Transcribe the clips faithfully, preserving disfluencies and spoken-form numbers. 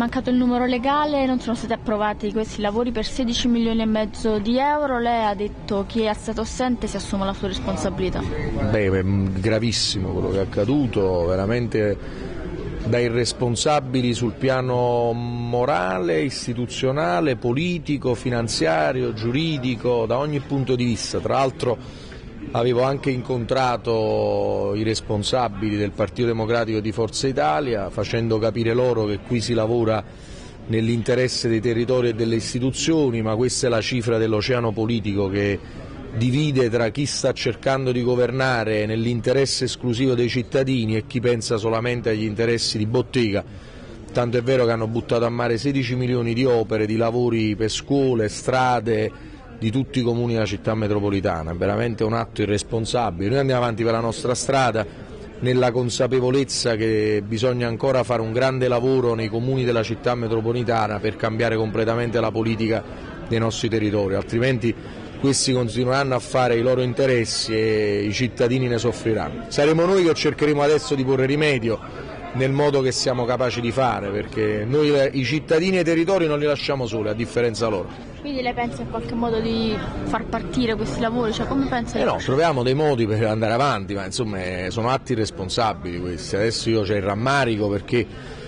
mancato il numero legale, non sono stati approvati questi lavori per sedici milioni e mezzo di euro. Lei ha detto che chi è stato assente si assume la sua responsabilità. Beh, è gravissimo quello che è accaduto, veramente da irresponsabili sul piano morale, istituzionale, politico, finanziario, giuridico, da ogni punto di vista. Tra l'altro avevo anche incontrato i responsabili del Partito Democratico di Forza Italia, facendo capire loro che qui si lavora nell'interesse dei territori e delle istituzioni, ma questa è la cifra dell'oceano politico che divide tra chi sta cercando di governare nell'interesse esclusivo dei cittadini e chi pensa solamente agli interessi di bottega. Tanto è vero che hanno buttato a mare sedici milioni di opere, di lavori per scuole, strade, di tutti i comuni della città metropolitana. È veramente un atto irresponsabile. Noi andiamo avanti per la nostra strada nella consapevolezza che bisogna ancora fare un grande lavoro nei comuni della città metropolitana per cambiare completamente la politica dei nostri territori, altrimenti questi continueranno a fare i loro interessi e i cittadini ne soffriranno. Saremo noi che cercheremo adesso di porre rimedio nel modo che siamo capaci di fare, perché noi i cittadini e i territori non li lasciamo soli, a differenza loro. Quindi lei pensa in qualche modo di far partire questi lavori? Cioè, come pensa? Eh no, troviamo dei modi per andare avanti, ma insomma sono atti irresponsabili questi. Adesso io c'ho il rammarico perché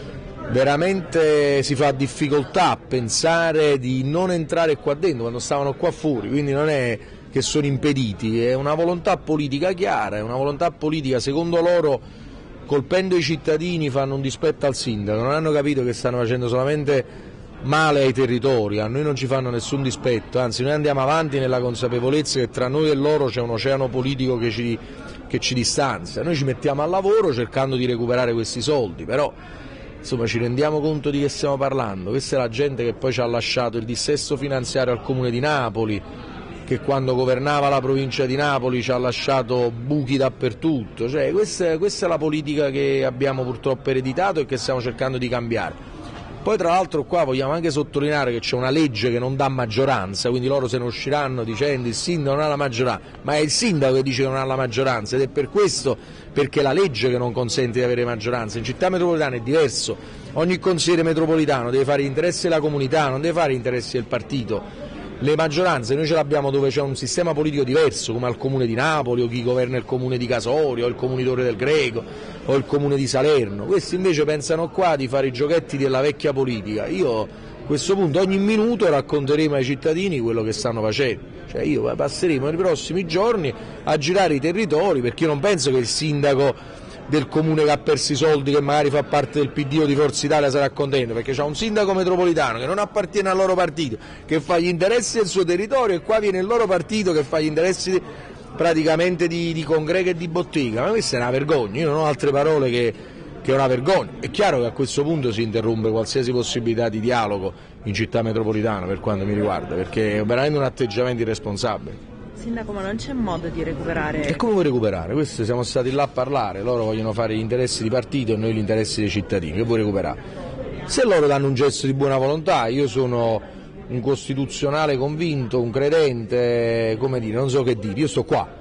veramente si fa difficoltà a pensare di non entrare qua dentro quando stavano qua fuori, quindi non è che sono impediti, è una volontà politica chiara, è una volontà politica, secondo loro, colpendo i cittadini fanno un dispetto al sindaco, non hanno capito che stanno facendo solamente male ai territori, a noi non ci fanno nessun dispetto, anzi noi andiamo avanti nella consapevolezza che tra noi e loro c'è un oceano politico che ci, che ci distanzia, noi ci mettiamo al lavoro cercando di recuperare questi soldi, però insomma ci rendiamo conto di che stiamo parlando. Questa è la gente che poi ci ha lasciato il dissesto finanziario al Comune di Napoli, che quando governava la provincia di Napoli ci ha lasciato buchi dappertutto, cioè, questa, questa è la politica che abbiamo purtroppo ereditato e che stiamo cercando di cambiare. Poi tra l'altro qua vogliamo anche sottolineare che c'è una legge che non dà maggioranza, quindi loro se ne usciranno dicendo il sindaco non ha la maggioranza, ma è il sindaco che dice che non ha la maggioranza ed è per questo, perché la legge che non consente di avere maggioranza. In città metropolitana è diverso, ogni consigliere metropolitano deve fare gli interessi della comunità, non deve fare gli interessi del partito. Le maggioranze noi ce l'abbiamo dove c'è un sistema politico diverso, come al Comune di Napoli o chi governa il Comune di Casorio o il Comune di Torre del Greco o il Comune di Salerno. Questi invece pensano qua di fare i giochetti della vecchia politica. Io a questo punto ogni minuto racconteremo ai cittadini quello che stanno facendo, cioè io passeremo nei prossimi giorni a girare i territori, perché io non penso che il sindaco del comune che ha perso i soldi, che magari fa parte del P D o di Forza Italia, sarà contento, perché c'è un sindaco metropolitano che non appartiene al loro partito, che fa gli interessi del suo territorio, e qua viene il loro partito che fa gli interessi di, praticamente di, di congrega e di bottega. Ma questa è una vergogna, io non ho altre parole che, che è una vergogna. È chiaro che a questo punto si interrompe qualsiasi possibilità di dialogo in città metropolitana per quanto mi riguarda, perché è veramente un atteggiamento irresponsabile. Sindaco, ma non c'è modo di recuperare? E come vuoi recuperare? Questo siamo stati là a parlare, loro vogliono fare gli interessi di partito e noi gli interessi dei cittadini, che vuoi recuperare? Se loro danno un gesto di buona volontà, io sono un costituzionale convinto, un credente, come dire, non so che dire, io sto qua,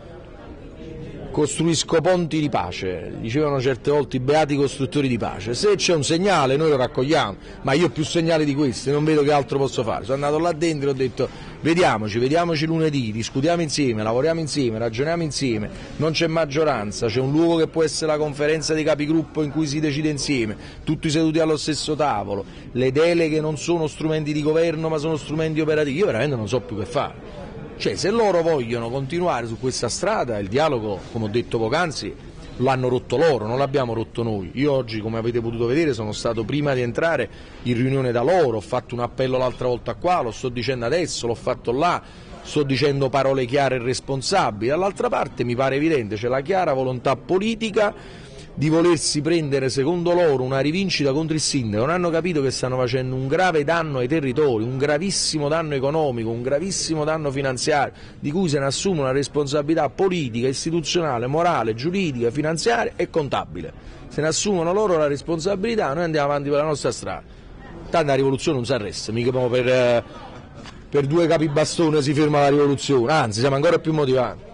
costruisco ponti di pace, dicevano certe volte i beati costruttori di pace, se c'è un segnale noi lo raccogliamo, ma io ho più segnali di questi, non vedo che altro posso fare. Sono andato là dentro e ho detto vediamoci, vediamoci lunedì, discutiamo insieme, lavoriamo insieme, ragioniamo insieme, non c'è maggioranza, c'è un luogo che può essere la conferenza dei capigruppo in cui si decide insieme, tutti seduti allo stesso tavolo, le deleghe non sono strumenti di governo ma sono strumenti operativi, io veramente non so più che fare. Cioè, se loro vogliono continuare su questa strada, il dialogo, come ho detto poc'anzi, lo hanno rotto loro, non l'abbiamo rotto noi. Io oggi, come avete potuto vedere, sono stato prima di entrare in riunione da loro, ho fatto un appello l'altra volta qua, lo sto dicendo adesso, l'ho fatto là, sto dicendo parole chiare e responsabili. Dall'altra parte mi pare evidente, c'è la chiara volontà politica di volersi prendere, secondo loro, una rivincita contro il sindaco. Non hanno capito che stanno facendo un grave danno ai territori, un gravissimo danno economico, un gravissimo danno finanziario, di cui se ne assumono la responsabilità politica, istituzionale, morale, giuridica, finanziaria e contabile. Se ne assumono loro la responsabilità, noi andiamo avanti per la nostra strada. Tanto la rivoluzione non si arresta, mica per, per due capibastone si ferma la rivoluzione, anzi siamo ancora più motivati.